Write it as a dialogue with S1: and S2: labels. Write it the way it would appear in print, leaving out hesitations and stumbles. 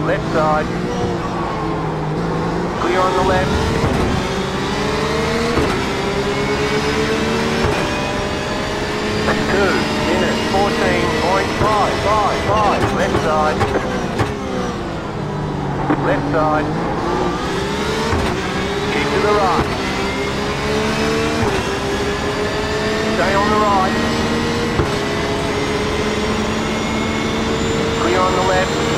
S1: left side. Clear on the left. That's 2 minutes 14.555. Left side. Left side. Keep to the right. Stay on the right. Clear on the left.